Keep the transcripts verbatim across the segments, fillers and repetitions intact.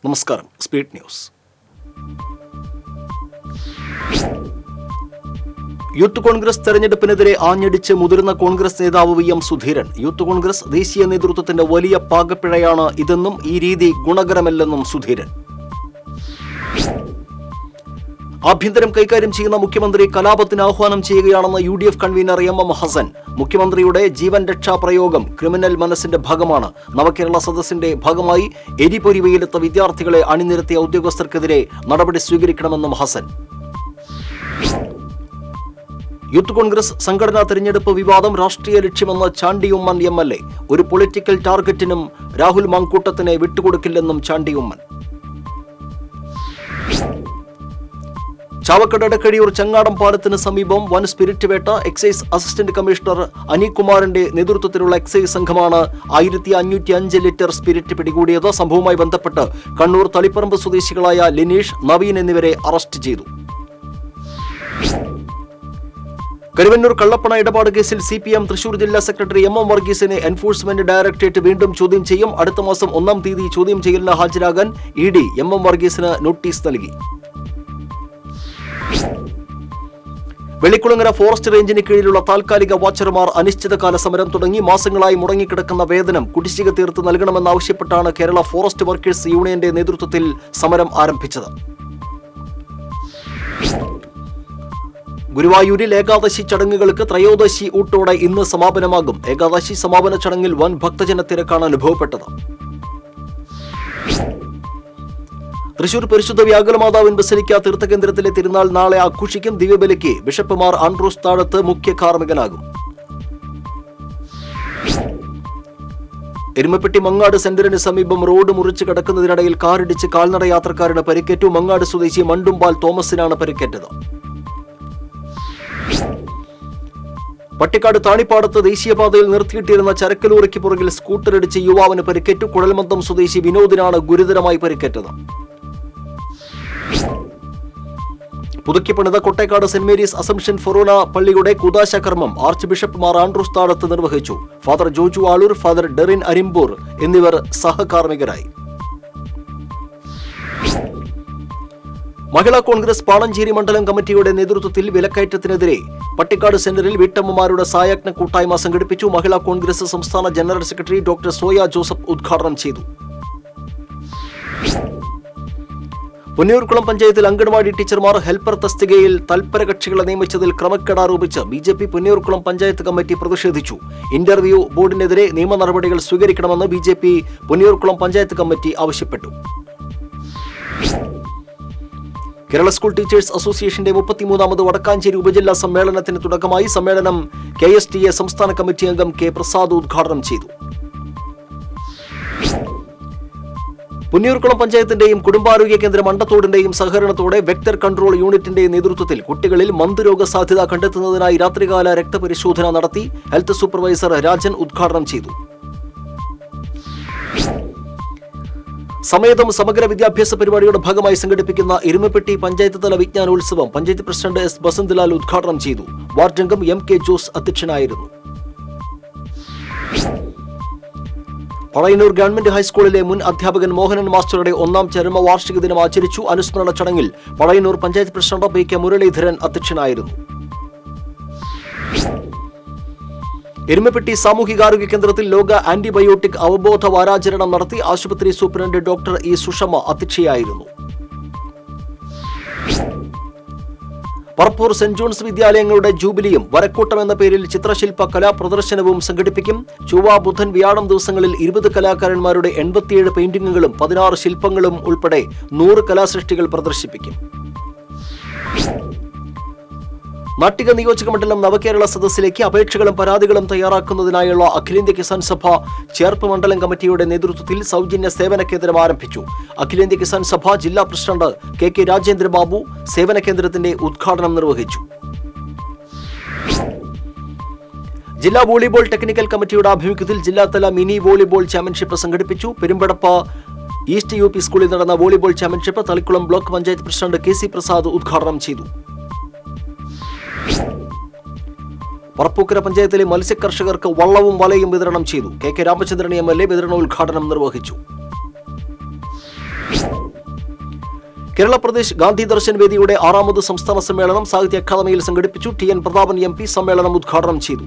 നമസ്കാരം. Speed news. Youth congress തെരഞ്ഞെടുപ്പിനെതിരെ ആഞ്ഞടിച്ച് മുതിർന്ന കോൺഗ്രസ് നേതാവ് V M Sudheeran. Youth congress ദേശീയ നേതൃത്വത്തിന്റെ വലിയ പാകപ്പിഴയാണ് ഇതെന്നും ഈ രീതി ഗുണകരമല്ലെന്നും സുധീരൻ. ആഭ്യന്തരം കൈകാര്യം ചെയ്യുന്ന മുഖ്യമന്ത്രി കലാപത്തിന് ആഹ്വാനം ചെയ്യുകയാണെന്ന് U D F convener M M Hasan. മുഖ്യമന്ത്രിയുടെ ജീവൻ രക്ഷാ പ്രയോഗം ക്രിമിനൽ മനസ്സിന്റെ ഭാഗമാണ്. നവകേരള സദസ്സിന്റെ ഭാഗമായി എരിപൊരി വെയിലെത്ത വിദ്യാർത്ഥികളെ അണിനിരത്തിയ ഉദ്യോഗസ്ഥർക്കെതിരെ നടപടി സ്വീകരിക്കണമെന്നും ഹസൻ. യൂത്ത് കോൺഗ്രസ് സംഘടനാ തെരഞ്ഞെടുപ്പ് വിവാദം രാഷ്ട്രീയ ലക്ഷ്യമെന്ന് Chandy Oommen M L A. ഒരു പൊളിറ്റിക്കൽ ടാർഗറ്റിനും രാഹുൽ മാങ്കൂട്ടത്തിനെ വിട്ടുകൊടുക്കില്ലെന്നും ചാണ്ടി ഉമ്മൻ. ചാവക്കാട് എടക്കഴിയൂർ ചങ്ങാടം പാലത്തിന് സമീപം വൻ സ്പിരിറ്റ് വേട്ട. എക്സൈസ് അസിസ്റ്റന്റ് കമ്മീഷണർ അനികുമാറിന്റെ നേതൃത്വത്തിലുള്ള എക്സൈസ് സംഘമാണ് ആയിരത്തി അഞ്ഞൂറ്റി അഞ്ച് ലിറ്റർ സ്പിരിറ്റ് പിടികൂടിയത്. സംഭവവുമായി ബന്ധപ്പെട്ട് കണ്ണൂർ തളിപ്പറമ്പ് സ്വദേശികളായ ലിനീഷ്, നവീൻ എന്നിവരെ അറസ്റ്റ് ചെയ്തു. കരുവന്നൂർ കള്ളപ്പണ ഇടപാട് കേസിൽ സി പി എം തൃശൂർ ജില്ലാ സെക്രട്ടറി എം എം വർഗീസിനെ എൻഫോഴ്സ്മെന്റ് ഡയറക്ടറേറ്റ് വീണ്ടും ചോദ്യം ചെയ്യും. അടുത്ത മാസം ഒന്നാം തീയതി ചോദ്യം ചെയ്യലിന് ഹാജരാകാൻ ഇ ഡി എം എം വർഗീസിന് നോട്ടീസ് നൽകി. വെള്ളിക്കുളങ്ങര ഫോറസ്റ്റ് റേഞ്ചിന് കീഴിലുള്ള താൽക്കാലിക വാച്ചർമാർ അനിശ്ചിതകാല സമരം തുടങ്ങി. മാസങ്ങളായി മുടങ്ങിക്കിടക്കുന്ന വേതനം കുടിശ്ശിക തീർത്ത് നൽകണമെന്നാവശ്യപ്പെട്ടാണ് കേരള ഫോറസ്റ്റ് വർക്കേഴ്സ് യൂണിയന്റെ നേതൃത്വത്തിൽ സമരം ആരംഭിച്ചത്. ഗുരുവായൂരിൽ ഏകാദശി ചടങ്ങുകൾക്ക് ത്രയോദശി ഊട്ടോടെ ഇന്ന് സമാപനമാകും. ഏകാദശി സമാപന ചടങ്ങിൽ വൻ ഭക്തജന തിരക്കാണ് അനുഭവപ്പെട്ടത്. തൃശൂർ പരിശുദ്ധ വ്യാകുലമാതാവിൻ ബസലിക്ക തീർത്ഥകേന്ദ്രത്തിലെ തിരുനാൾ നാളെ ആഘോഷിക്കും. ദിവ്യബലിക്ക് ബിഷപ്പ് മാർ ആൻഡ്രൂസ് താഴത്ത് മുഖ്യ കാർമ്മികനാകും. എരുമപ്പെട്ടി മങ്ങാട് സെന്ററിന് സമീപം റോഡ് മുറിച്ച് കടക്കുന്നതിനിടയിൽ കാറിടിച്ച് കാൽനട യാത്രക്കാരന് പരിക്കേറ്റു. മങ്ങാട് സ്വദേശി മണ്ടുംപാൽ തോമസിനാണ് പരിക്കേറ്റത്. പട്ടിക്കാട് താണിപ്പാടത്ത് ദേശീയപാതയിൽ നിർത്തിയിട്ടിരുന്ന ചരക്ക് ലോറിക്ക് പുറകിൽ സ്കൂട്ടറിടിച്ച് യുവാവിന് പരിക്കേറ്റു. കുഴൽമന്ദം സ്വദേശി വിനോദിനാണ് ഗുരുതരമായി പരിക്കേറ്റത്. പുതുക്കി പണിത Kottekkad saint Mary's Assumption forane പള്ളിയുടെ കൂദാശ കർമ്മം archbishop Mar Andrews Thazhath നിർവഹിച്ചു. Father Joju Aloor, father Derin Arimpur എന്നിവർ സഹകാർമ്മികരായി. മഹിളാ കോൺഗ്രസ് പാണഞ്ചേരി മണ്ഡലം കമ്മിറ്റിയുടെ നേതൃത്വത്തിൽ വിലക്കയറ്റത്തിനെതിരെ പട്ടിക്കാട് സെന്ററിൽ വീട്ടമ്മമാരുടെ സായാജ്ഞ കൂട്ടായ്മ സംഘടിപ്പിച്ചു. മഹിളാ കോൺഗ്രസ് സംസ്ഥാന general secretary doctor Soya Joseph ഉദ്ഘാടനം ചെയ്തു. പൊന്നിയൂർക്കുളം പഞ്ചായത്തിൽ അംഗൻവാടി ടീച്ചർമാർ ഹെൽപ്പർ തസ്തികയിൽ തൽപര കക്ഷികളെ നിയമിച്ചതിൽ ക്രമക്കേട് ആരോപിച്ച് B J P Ponniyoorkulam panchayat committee പ്രതിഷേധിച്ചു. ഇന്റർവ്യൂ ബോർഡിനെതിരെ നിയമ നടപടികൾ സ്വീകരിക്കണമെന്ന് B J P Ponniyoorkulam panchayat committee ആവശ്യപ്പെട്ടു. കേരള സ്കൂൾ ടീച്ചേഴ്സ് അസോസിയേഷന്റെ മുപ്പത്തിമൂന്നാമത് വടക്കാഞ്ചേരി ഉപജില്ലാ സമ്മേളനത്തിന് തുടക്കമായി. സമ്മേളനം കെ എസ് ടി എ സംസ്ഥാന കമ്മിറ്റി അംഗം കെ പ്രസാദ് ഉദ്ഘാടനം ചെയ്തു. പൊന്നിയൂർക്കുളം പഞ്ചായത്തിന്റെയും കുടുംബാരോഗ്യ കേന്ദ്രം മണ്ടത്തോടിന്റെയും സഹകരണത്തോടെ വെക്ടർ കൺട്രോൾ യൂണിറ്റിന്റെ നേതൃത്വത്തിൽ കുട്ടികളിൽ മന്ദരോഗ സാധ്യത കണ്ടെത്തുന്നതിനായി രാത്രികാല രക്തപരിശോധന നടത്തി. ഹെൽത്ത് സൂപ്പർവൈസർ രാജൻ ഉദ്ഘാടനം ചെയ്തു. സമേതം സമഗ്ര വിദ്യാഭ്യാസ പരിപാടിയുടെ ഭാഗമായി സംഘടിപ്പിക്കുന്ന എരുമപ്പെട്ടി പഞ്ചായത്ത് തല വിജ്ഞാനോത്സവം പഞ്ചായത്ത് പ്രസിഡന്റ് എസ് ബസന്ത്ലാൽ ഉദ്ഘാടനം ചെയ്തു. വാർഡ് അംഗം എം കെ ജോസ് അധ്യക്ഷനായിരുന്നു. പഴയന്നൂർ ഗവൺമെന്റ് ഹൈസ്കൂളിലെ മുൻ അധ്യാപകൻ മോഹനൻ മാസ്റ്ററുടെ ഒന്നാം ചരമവാർഷിക ദിനം ആചരിച്ചു. അനുസ്മരണ ചടങ്ങിൽ Pazhayannur panchayat president P K Muraleedharan അധ്യക്ഷനായിരുന്നു. എരുമപ്പെട്ടി സാമൂഹികാരോഗ്യ കേന്ദ്രത്തിൽ ലോക ആന്റിബയോട്ടിക് അവബോധ വാരാചരണം നടത്തി. ആശുപത്രി സൂപ്രണ്ട് ഡോക്ടർ ഇ സുഷമ അധ്യക്ഷയായിരുന്നു. പറപ്പൂർ സെന്റ് ജോൺസ് വിദ്യാലയങ്ങളുടെ ജൂബിലിയും വരക്കൂട്ടം എന്ന പേരിൽ ചിത്രശില്പ കലാപ്രദർശനവും സംഘടിപ്പിക്കും. ചൊവ്വ, ബുധൻ, വ്യാഴം ദിവസങ്ങളിൽ ഇരുപത് കലാകാരന്മാരുടെ എൺപത്തിയേഴ് പെയിന്റിങ്ങുകളും പതിനാറ് ശില്പങ്ങളും ഉൾപ്പെടെ നൂറ് കലാസൃഷ്ടികൾ പ്രദർശിപ്പിക്കും. നാട്ടിക നിയോജക മണ്ഡലം നവകേരള സദസ്സിലേക്ക് അപേക്ഷകളും പരാതികളും തയ്യാറാക്കുന്നതിനായുള്ള അഖിലേന്ത്യാ കിസാൻ സഭ ചേർപ്പ് മണ്ഡലം കമ്മിറ്റിയുടെ നേതൃത്വത്തിൽ സൗജന്യ സേവന കേന്ദ്രം ആരംഭിച്ചു. അഖിലേന്ത്യാ കിസാൻ സഭ ജില്ലാ പ്രസിഡന്റ് കെ കെ രാജേന്ദ്രബാബു സേവന കേന്ദ്രത്തിന്റെ ഉദ്ഘാടനം നിർവഹിച്ചു. ജില്ലാ വോളിബോൾ ടെക്നിക്കൽ കമ്മിറ്റിയുടെ ആഭിമുഖ്യത്തിൽ ജില്ലാതല മിനി വോളിബോൾ ചാമ്പ്യൻഷിപ്പ് സംഘടിപ്പിച്ചു. പെരുമ്പടപ്പ ഈസ്റ്റ് യു പി സ്കൂളിൽ നടന്ന volleyball championship Thalikulam block panchayat president K C Prasad ഉദ്ഘാടനം ചെയ്തു. പറപ്പൂക്കര പഞ്ചായത്തിലെ മത്സ്യകർഷകർക്ക് വള്ളവും വലയും വിതരണം ചെയ്തു. K K Ramachandran M L A വിതരണോദ്ഘാടനം നിർവഹിച്ചു. കേരള പ്രദേശ് ഗാന്ധി ദർശൻ വേദിയുടെ ആറാമത് സംസ്ഥാന സമ്മേളനം സാഹിത്യ അക്കാദമിയിൽ സംഘടിപ്പിച്ചു. T N Prathapan M P സമ്മേളനം ഉദ്ഘാടനം ചെയ്തു.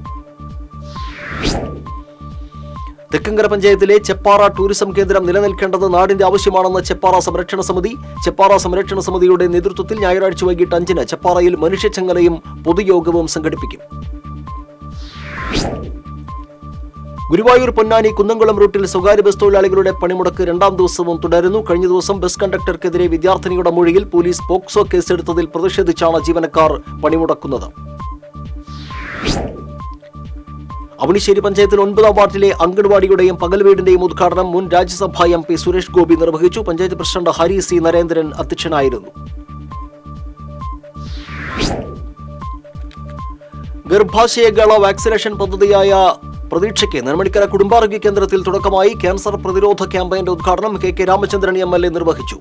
തെക്കങ്കര പഞ്ചായത്തിലെ ചെപ്പാറ ടൂറിസം കേന്ദ്രം നിലനിൽക്കേണ്ടത് നാടിന്റെ ആവശ്യമാണെന്ന് ചെപ്പാറ സംരക്ഷണ സമിതി. ചെപ്പാറ സംരക്ഷണ സമിതിയുടെ നേതൃത്വത്തിൽ ഞായറാഴ്ച വൈകിട്ട് അഞ്ചിന് ചെപ്പാറയിൽ മനുഷ്യച്ചങ്ങലയും പൊതുയോഗവും സംഘടിപ്പിക്കും. ഗുരുവായൂർ പൊന്നാനി കുന്നംകുളം റൂട്ടിൽ സ്വകാര്യ ബസ് തൊഴിലാളികളുടെ പണിമുടക്ക് രണ്ടാം ദിവസവും തുടരുന്നു. കഴിഞ്ഞ ദിവസം ബസ് കണ്ടക്ടർക്കെതിരെ വിദ്യാർത്ഥിനിയുടെ മൊഴിയിൽ പോലീസ് പോക്സോ കേസെടുത്തതിൽ പ്രതിഷേധിച്ചാണ് ജീവനക്കാർ പണിമുടക്കുന്നത്. അവണിശ്ശേരി പഞ്ചായത്തിൽ ഒൻപതാം വാർഡിലെ അംഗൻവാടിയുടെയും പകൽ വീടിന്റെയും ഉദ്ഘാടനം മുൻ രാജ്യസഭാ എം പി സുരേഷ് ഗോപി നിർവഹിച്ചു. പഞ്ചായത്ത് പ്രസിഡന്റ് ഹരി സി നരേന്ദ്രൻ അധ്യക്ഷനായിരുന്നു. ഗർഭാശയഗള വാക്സിനേഷൻ പദ്ധതിയായ പ്രതീക്ഷയ്ക്ക് നെന്മണിക്കര കുടുംബാരോഗ്യ കേന്ദ്രത്തിൽ തുടക്കമായി. ക്യാൻസർ പ്രതിരോധ ക്യാമ്പയിന്റെ ഉദ്ഘാടനം K K Ramachandran M L A നിർവഹിച്ചു.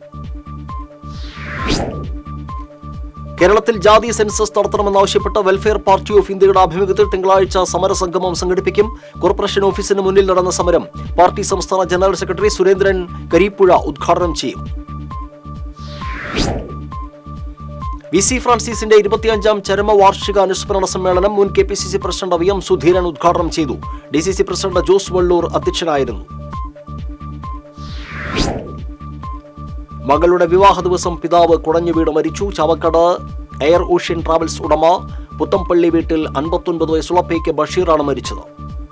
കേരളത്തിൽ ജാതി സെൻസസ് നടത്തണമെന്നാവശ്യപ്പെട്ട വെൽഫെയർ പാർട്ടി ഓഫ് ഇന്ത്യയുടെ ആഭിമുഖ്യത്തിൽ തിങ്കളാഴ്ച സമരസംഗമം സംഘടിപ്പിക്കും. കോർപ്പറേഷൻ ഓഫീസിന് മുന്നിൽ നടന്ന സമരം പാർട്ടി സംസ്ഥാന ജനറൽ സെക്രട്ടറി സുരേന്ദ്രൻ കരീപ്പുഴ ഉദ്ഘാടനം ചെയ്യും. വി സി ഫ്രാൻസിസിന്റെ ഇരുപത്തിയഞ്ചാം ചരമവാർഷിക അനുസ്മരണ സമ്മേളനം മുൻ K P C C president V M Sudheeran ഉദ്ഘാടനം ചെയ്തു. D C C president Jose Valloor അധ്യക്ഷനായിരുന്നു. മകളുടെ വിവാഹ ദിവസം പിതാവ് കുടഞ്ഞു വീട് മരിച്ചു. ചാവക്കാട് എയർ ഓഷ്യൻ ട്രാവൽസ് ഉടമ പുത്തംപള്ളി വീട്ടിൽ അൻപത്തൊൻപത് വയസ്സുള്ള പി കെ ബഷീറാണ് മരിച്ചത്.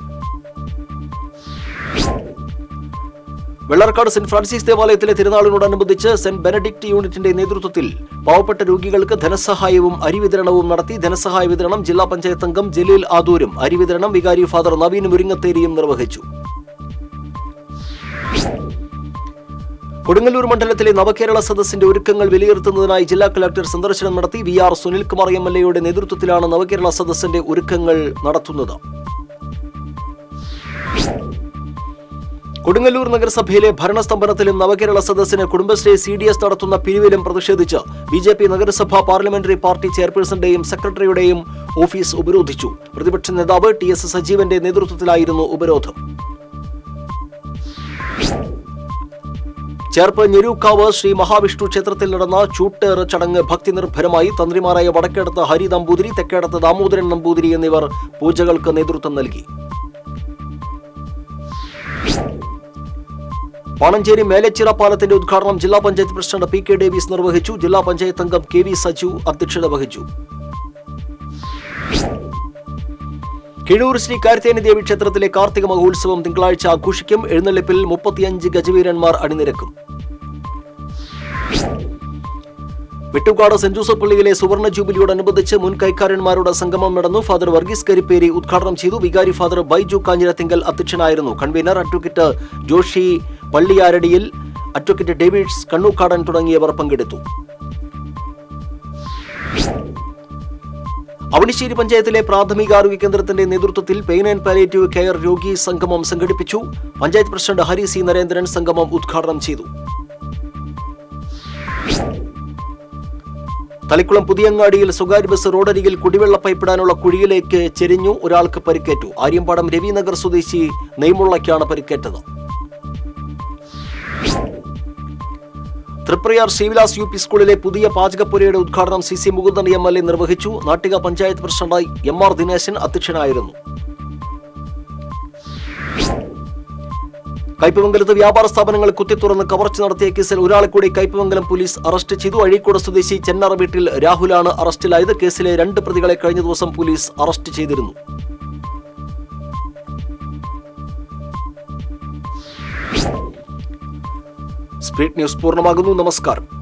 വെള്ളർക്കാട് സെന്റ് ഫ്രാൻസിസ് ദേവാലയത്തിലെ തിരുനാളിനോടനുബന്ധിച്ച് സെന്റ് ബെനഡിക്ട് യൂണിറ്റിന്റെ നേതൃത്വത്തിൽ പാവപ്പെട്ട രോഗികൾക്ക് ധനസഹായവും അരിവിതരണവും നടത്തി. ധനസഹായ വിതരണം ജില്ലാ പഞ്ചായത്ത് അംഗം ജലീൽ ആദൂരും അരിവിതരണം വികാരി ഫാദർ നവീൻ മുരിങ്ങത്തേരിയും നിർവഹിച്ചു. കൊടുങ്ങല്ലൂർ മണ്ഡലത്തിലെ നവകേരള സദസ്സിന്റെ ഒരുക്കങ്ങൾ വിലയിരുത്തുന്നതിനായി ജില്ലാ കളക്ടർ സന്ദർശനം നടത്തി. V R Sunilkumar M L എയുടെ നേതൃത്വത്തിലാണ് നവകേരള സദസ്സിന്റെ ഒരുക്കങ്ങൾ നടത്തുന്നത്. കൊടുങ്ങല്ലൂർ നഗരസഭയിലെ ഭരണസ്തംഭനത്തിലും നവകേരള സദസ്സിന് കുടുംബശ്രീ സി ഡി എസ് നടത്തുന്ന പിരിവിലും പ്രതിഷേധിച്ച് ബി ജെ പി നഗരസഭാ പാർലമെന്ററി പാർട്ടി ചെയർപേഴ്സന്റെയും സെക്രട്ടറിയുടെയും ഓഫീസ് ഉപരോധിച്ചു. പ്രതിപക്ഷ നേതാവ് ടി എസ് സജീവന്റെ നേതൃത്വത്തിലായിരുന്നു ഉപരോധം. ചേർപ്പ് ഞെരൂക്കാവ് ശ്രീ മഹാവിഷ്ണു ക്ഷേത്രത്തിൽ നടന്ന ചൂട്ടേറ് ചടങ്ങ് ഭക്തി നിർഭരമായി. തന്ത്രിമാരായ വടക്കേടത്ത് ഹരി നമ്പൂതിരി, തെക്കേടത്ത് ദാമോദരൻ നമ്പൂതിരി എന്നിവർ പൂജകൾക്ക് നേതൃത്വം നൽകി. പാണഞ്ചേരി മേലച്ചിറ പാലത്തിന്റെ ഉദ്ഘാടനം ജില്ലാ panchayat president P K Davis നിർവഹിച്ചു. ജില്ലാ പഞ്ചായത്ത് അംഗം കെ വി സജു അധ്യക്ഷത വഹിച്ചു. കിഴൂർ ശ്രീ കാർത്തേനി ദേവി ക്ഷേത്രത്തിലെ കാർത്തിക മഹോത്സവം തിങ്കളാഴ്ച ആഘോഷിക്കും. എഴുന്നള്ളിപ്പിൽ മുപ്പത്തിയഞ്ച് ഗജവീരന്മാർ അണിനിരക്കും. വെട്ടുകാട് സെന്റ് ജോസഫ് പള്ളിയിലെ സുവർണ ജൂബിലിയോടനുബന്ധിച്ച് മുൻ കൈക്കാരന്മാരുടെ സംഗമം നടന്നു. ഫാദർ വർഗീസ് കരിപ്പേരി ഉദ്ഘാടനം ചെയ്തു. വികാരി ഫാദർ ബൈജു കാഞ്ഞിരത്തിങ്കൽ അധ്യക്ഷനായിരുന്നു. കൺവീനർ അഡ്വക്കേറ്റ് ജോഷി പള്ളിയാരടിയിൽ, അഡ്വക്കേറ്റ് ഡേവിഡ്സ് കണ്ണൂക്കാടൻ തുടങ്ങിയവർ പങ്കെടുത്തു. അവണിശ്ശേരി പഞ്ചായത്തിലെ പ്രാഥമികാരോഗ്യ കേന്ദ്രത്തിന്റെ നേതൃത്വത്തിൽ പെയിൻ ആൻഡ് പാലിയേറ്റീവ് കെയർ രോഗി സംഗമം സംഘടിപ്പിച്ചു. പഞ്ചായത്ത് പ്രസിഡന്റ് ഹരി സി നരേന്ദ്രൻ സംഗമം ഉദ്ഘാടനം ചെയ്തു. തളിക്കുളം പുതിയങ്ങാടിയിൽ സ്വകാര്യ ബസ് റോഡരികിൽ കുടിവെള്ള പൈപ്പിടാനുള്ള കുഴിയിലേക്ക് ചെരിഞ്ഞു. ഒരാൾക്ക് പരിക്കേറ്റു. ആര്യമ്പാടം രവിനഗർ സ്വദേശി നെയ്മുള്ളയ്ക്കാണ് പരിക്കേറ്റത്. തൃപ്രയാർ ശ്രീവിലാസ് യു പി സ്കൂളിലെ പുതിയ പാചകപ്പുരയുടെ ഉദ്ഘാടനം C C Mukundan M L A നിർവഹിച്ചു. Nattika panchayat president M R Dineshan അധ്യക്ഷനായിരുന്നു. കയ്പമംഗലത്ത് വ്യാപാര സ്ഥാപനങ്ങൾ കുത്തിത്തുറന്ന് കവർച്ച നടത്തിയ കേസിൽ ഒരാളെ കൂടി കയ്പമംഗലം പോലീസ് അറസ്റ്റ് ചെയ്തു. അഴീക്കോട് സ്വദേശി ചെന്നറ വീട്ടിൽ രാഹുലാണ് അറസ്റ്റിലായത്. കേസിലെ രണ്ട് പ്രതികളെ കഴിഞ്ഞ ദിവസം പോലീസ് അറസ്റ്റ് ചെയ്തിരുന്നു. സ്പ്രീറ്റ് ന്യൂസ് പൂർണ്ണമാകുന്നു. നമസ്കാരം.